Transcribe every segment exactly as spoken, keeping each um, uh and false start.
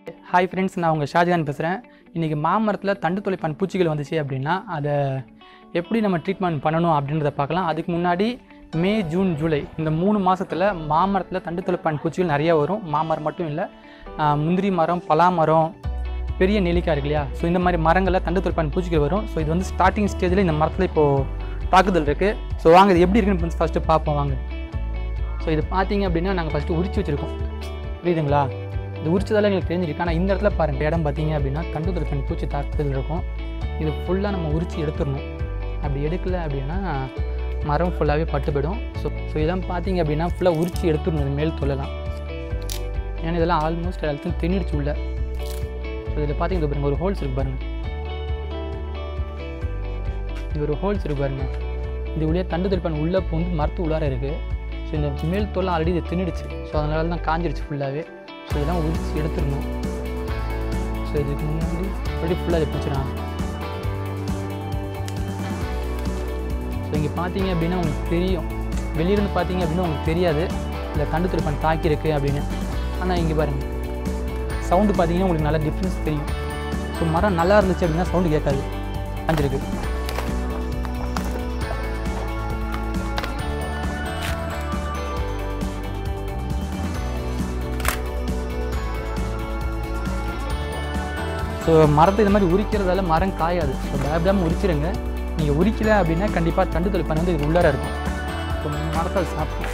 Hi friends, நான் உங்கள் ஷாஜகான் பேசுகிறேன். இன்றைக்கி மாமரத்தில் தண்டு துளைப்பான் பூச்சிகள் வந்துச்சு அப்படின்னா அதை எப்படி நம்ம ட்ரீட்மெண்ட் பண்ணணும் அப்படின்றத பார்க்கலாம். அதுக்கு முன்னாடி மே ஜூன் ஜூலை இந்த மூணு மாதத்தில் மாமரத்தில் தண்டு துளைப்பான் பூச்சிகள் நிறையா வரும். மாமரம் மட்டும் இல்லை, முந்திரி மரம், பலா மரம், பெரிய நெல்லிக்காய் இருக்கு இல்லையா, ஸோ இந்த மாதிரி மரங்களில் தண்டு துளைப்பான் பூச்சிகள் வரும். ஸோ இது வந்து ஸ்டார்டிங் ஸ்டேஜில் இந்த மரத்தில் இப்போது தாக்குதல் இருக்குது. ஸோ வாங்க இது எப்படி இருக்குன்னு ஃபஸ்ட்டு பார்ப்போம் வாங்க. ஸோ இது பார்த்தீங்க அப்படின்னா நாங்கள் ஃபஸ்ட்டு உரிச்சு வச்சுருக்கோம், புரியுதுங்களா? இது உரிச்சதால் எங்களுக்கு தெரிஞ்சிருக்கு. ஆனால் இந்த இடத்துல பாருங்கள், இடம் பார்த்தீங்க அப்படின்னா தண்டு துளைப்பான் பூச்சி தாக்குதல் இருக்கும். இது ஃபுல்லாக நம்ம உரிச்சு எடுத்துடணும். அப்படி எடுக்கலை அப்படின்னா மரம் ஃபுல்லாகவே பட்டு போயிடும். ஸோ ஸோ இதெல்லாம் பார்த்தீங்க அப்படின்னா ஃபுல்லாக உரிச்சு எடுத்துடணும். இது மேல் தொல்லலாம், ஏன்னா இதெல்லாம் ஆல்மோஸ்ட் எல்லாத்தையும் திணிடுச்சு உள்ள. ஸோ இதில் பார்த்தீங்க பாருங்கள், ஒரு ஹோல்ஸ் இருக்குது பாருங்கள், இது ஒரு ஹோல்ஸ் இருக்குது பாருங்கள். இது உள்ளே தண்டு துளைப்பான் உள்ளே வந்து மரத்து உள்ளார இருக்குது. ஸோ இந்த மேல் தொல்லை ஆல்ரெடி இது திணிடுச்சு. ஸோ அதனால தான் காஞ்சிடுச்சு ஃபுல்லாகவே. ஸோ இதெல்லாம் உரிச்சு எடுத்துடணும். ஸோ இதுக்கு முன்னாடி அப்படி ஃபுல்லாக இதை பிடிச்சிடலாம். ஸோ இங்கே பார்த்தீங்க அப்படின்னா உங்களுக்கு தெரியும், வெளியிருந்து பார்த்தீங்க அப்படின்னா உங்களுக்கு தெரியாது இல்லை தண்டு துளைப்பான் தாக்கியிருக்கு அப்படின்னு. ஆனால் இங்கே பாருங்கள், சவுண்டு பார்த்தீங்கன்னா உங்களுக்கு நல்லா டிஃப்ரென்ஸ் தெரியும். ஸோ மரம் நல்லா இருந்துச்சு அப்படின்னா சவுண்டு கேட்காது, காஞ்சிருக்கு. ஸோ மரத்தை இது மாதிரி உரிக்கிறதால மரம் காயாது. ஸோ பயப்படாமல் உரிச்சிருங்க. நீங்கள் உரிக்கல அப்படின்னா கண்டிப்பாக தண்டு துளைப்பான் வந்து இது உள்ளார இருக்கும். ஸோ மரத்தை சாப்பிட்டு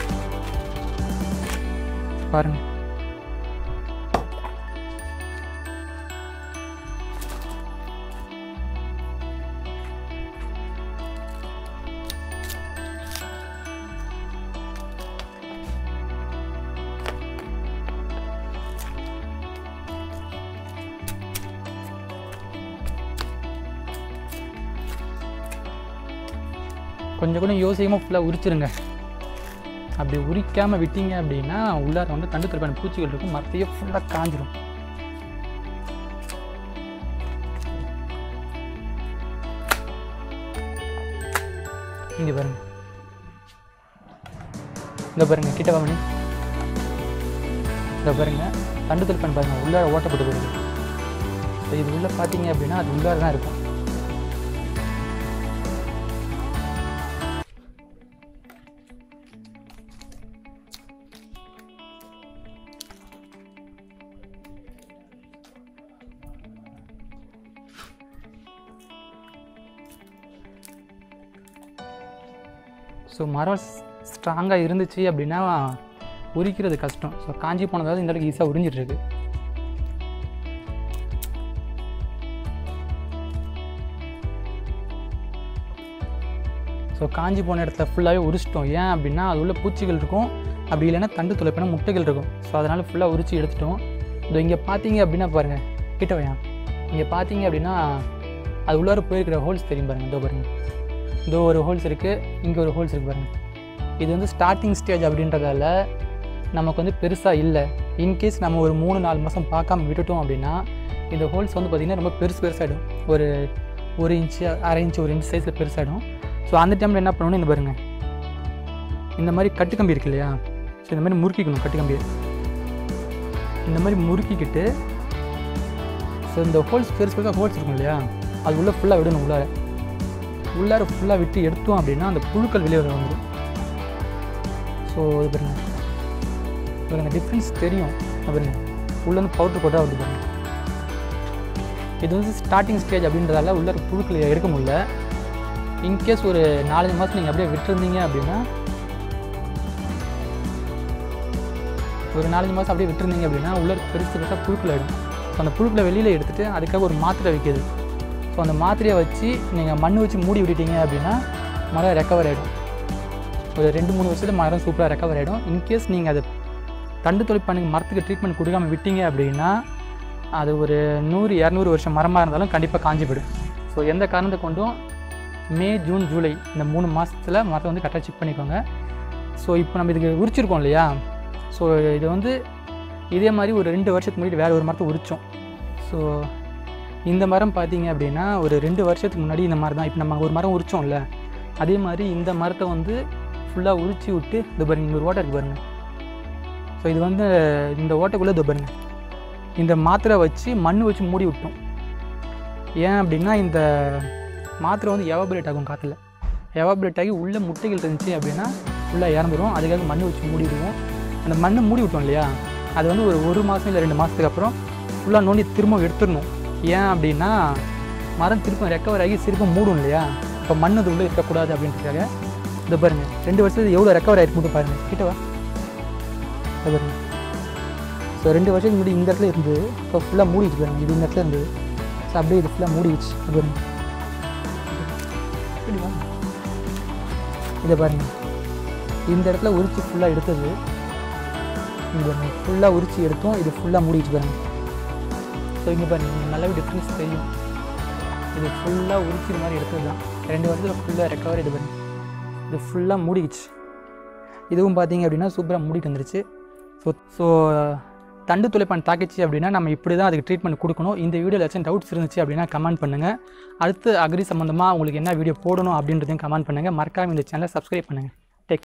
பாருங்கள். கொஞ்சம் கூட யோசிக்காமல் ஃபுல்லாக உரிச்சிருங்க. அப்படி உரிக்காமல் விட்டீங்க அப்படின்னா உள்ளார வந்து தண்டு துளைப்பான் பூச்சிகள் இருக்கும், மரத்தையே ஃபுல்லாக காஞ்சிடும். இங்கே பாருங்க, இந்த பாருங்க, கிட்ட வாங்க, இந்த பாருங்க தண்டு துளைப்பான் பாருங்க உள்ளார ஓட்டப்பட்டு போயிடுது. ஸோ இது உள்ளே பார்த்தீங்க அப்படின்னா அது உள்ளார தான் இருக்கும். ஸோ மரம் ஸ்ட்ராங்காக இருந்துச்சு அப்படின்னா உரிக்கிறது கஷ்டம். ஸோ காஞ்சி போனதாவது இந்த அளவுக்கு ஈஸியாக உறிஞ்சிட்ருக்கு. ஸோ காஞ்சி போன இடத்துல ஃபுல்லாகவே உரிச்சிட்டோம். ஏன் அப்படின்னா அது உள்ள பூச்சிகள் இருக்கும், அப்படி இல்லைன்னா தண்டு துளைப்பான முட்டைகள் இருக்கும். ஸோ அதனால் ஃபுல்லாக உரிச்சு எடுத்துட்டோம். இதோ இங்கே பார்த்தீங்க அப்படின்னா பாருங்கள், கிட்ட வையான், இங்கே பார்த்தீங்க அப்படின்னா அது உள்ளார போயிருக்கிற ஹோல்ஸ் தெரியும் பாருங்கள். இதோ பாருங்கள், இதோ ஒரு ஹோல்ஸ் இருக்குது, இங்கே ஒரு ஹோல்ஸ் இருக்குது பாருங்கள். இது வந்து ஸ்டார்டிங் ஸ்டேஜ் அப்படின்றதால நமக்கு வந்து பெருசாக இல்லை. இன்கேஸ் நம்ம ஒரு மூணு நாலு மாதம் பார்க்காம விட்டுட்டோம் அப்படின்னா இந்த ஹோல்ஸ் வந்து பார்த்திங்கன்னா ரொம்ப பெருசு பெருசாகிடும். ஒரு ஒரு இன்ச்சு, அரை இன்ச்சு, ஒரு இன்ச் சைஸில் பெருசாகிடும். ஸோ அந்த டைமில் என்ன பண்ணணும், இந்த பாருங்கள், இந்த மாதிரி கட்டுக்கம்பி இருக்கு இல்லையா, ஸோ இந்த மாதிரி முறுக்கிக்கணும் கட்டுக்கம்பியை. இந்த மாதிரி முறுக்கிக்கிட்டு ஸோ இந்த ஹோல்ஸ் பெருசு பெருசாக ஹோல்ஸ் இருக்கும் இல்லையா, அது உள்ளே ஃபுல்லாக விடணும். உள்ளார உள்ளார ஃபுல்லாக விட்டு எடுத்தோம் அப்படின்னா அந்த புழுக்கள் வெளியே வர வந்துடும். ஸோ இது பாருங்கள், பாருங்கள் டிஃப்ரென்ஸ் தெரியும். பாருங்கள் உள்ளே வந்து பவுட்ரு போட்டால் வருது பாருங்கள். இது வந்து ஸ்டார்டிங் ஸ்டேஜ் அப்படின்றதால உள்ளார புழுக்கள் எடுக்க முடியல. இன்கேஸ் ஒரு நாலஞ்சு மாதம் நீங்கள் அப்படியே விட்டுருந்தீங்க அப்படின்னா ஒரு நாலஞ்சு மாதம் அப்படியே விட்டுருந்தீங்க அப்படின்னா உள்ளே பெருசு பெருசாக புழுக்கள் ஆகிடும். ஸோ அந்த புழுக்களை வெளியில் எடுத்துகிட்டு அதுக்காக ஒரு மாத்திரை வைக்கிது. ஸோ அந்த மாத்திரையை வச்சு நீங்கள் மண் வச்சு மூடி விட்டுட்டீங்க அப்படின்னா மரம் ரெக்கவர் ஆகிடும். ஒரு ரெண்டு மூணு வருஷத்தில் மரம் சூப்பராக ரெக்கவர் ஆகிடும். இன்கேஸ் நீங்கள் அதை தண்டு துளைப்பானுக்கு மரத்துக்கு ட்ரீட்மெண்ட் கொடுக்காமல் விட்டீங்க அப்படின்னா அது ஒரு நூறு இரநூறு வருஷம் மரமாக இருந்தாலும் கண்டிப்பாக காஞ்சி போயிடும். ஸோ எந்த காரணத்தை கொண்டும் மே ஜூன் ஜூலை இந்த மூணு மாதத்தில் மரத்தை வந்து கரெக்டாக செக் பண்ணிக்கோங்க. ஸோ இப்போ நம்ம இதுக்கு உரிச்சிருக்கோம் இல்லையா, ஸோ இது வந்து இதே மாதிரி ஒரு ரெண்டு வருஷத்துக்கு முன்னாடி வேறு ஒரு மரத்தை உரித்தோம். ஸோ இந்த மரம் பார்த்தீங்க அப்படின்னா ஒரு ரெண்டு வருஷத்துக்கு முன்னாடி இந்த மாதிரி தான். இப்போ நம்ம ஒரு மரம் உரித்தோம்ல, அதே மாதிரி இந்த மரத்தை வந்து ஃபுல்லாக உரிச்சு விட்டு இது பாருங்கள், இங்கே ஒரு ஓட்டை இருக்குது பாருங்கள். ஸோ இது வந்து இந்த ஓட்டைக்குள்ளே இது பாருங்கள், இந்த மாத்திரை வச்சு மண் வச்சு மூடி விட்டோம். ஏன் அப்படின்னா இந்த மாத்திரை வந்து எவாபரேட் ஆகும் காற்றுல. எவாபரேட் ஆகி உள்ளே முட்டைகள் இருந்துச்சு அப்படின்னா ஃபுல்லாக இறந்துடும். அதுக்காக மண் வச்சு மூடி விடுவோம். அந்த மண்ணை மூடி விட்டோம் இல்லையா, அது வந்து ஒரு ஒரு மாதம் இல்லை ரெண்டு மாதத்துக்கு அப்புறம் ஃபுல்லாக நோண்டி திரும்ப எடுத்துடணும். ஏன் அப்படின்னா மரம் திரும்ப ரெக்கவர் ஆகி திரும்ப மூடும் இல்லையா, இப்போ மண் அது உள்ளே இருக்கக்கூடாது அப்படின்றதுக்காக. இதை பாருங்கள், ரெண்டு வருஷத்துக்கு எவ்வளோ ரெக்கவர் ஆகிருக்கு மட்டும் பாருங்கள். கிட்டவா இதை பாருங்கள். ஸோ ரெண்டு வருஷத்துக்கு முன்னாடி இந்த இடத்துல இருந்து இப்போ ஃபுல்லாக மூடிச்சு பாருங்கள். இது இந்த இடத்துல இருந்து ஸோ அப்படியே இது ஃபுல்லாக மூடிச்சு. இது பாருங்கள், இதை பாருங்கள். இந்த இடத்துல உரிச்சு ஃபுல்லாக எடுத்தது, இங்கே ஃபுல்லாக உரிச்சு எடுத்தோம். இது ஃபுல்லாக மூடிச்சு பாருங்கள். ஸோ இங்கே பாருங்கள், நல்லாவே டிஃப்ரென்ஸ் தெரியும். இது ஃபுல்லாக உரிக்கிற மாதிரி எடுத்தது தான். ரெண்டு வருஷத்தில் ஃபுல்லாக ரெக்கவர். இது பாருங்கள், இது ஃபுல்லாக மூடிச்சு. இதுவும் பார்த்தீங்க அப்படின்னா சூப்பராக மூடிட்டு வந்துருச்சு. ஸோ ஸோ தண்டு துளைப்பான் தாக்கிச்சு அப்படின்னா நம்ம இப்படி தான் அதுக்கு ட்ரீட்மெண்ட் கொடுக்கணும். இந்த வீடியோவில் ஏதாச்சும் டவுட்ஸ் இருந்துச்சு அப்படின்னா கமெண்ட் பண்ணுங்கள். அடுத்து அக்ரி சம்மந்தமாக உங்களுக்கு என்ன வீடியோ போடணும் அப்படின்றதையும் கமெண்ட் பண்ணுங்கள். மறக்காமல் இந்த சேனலை சப்ஸ்கிரைப் பண்ணுங்கள்.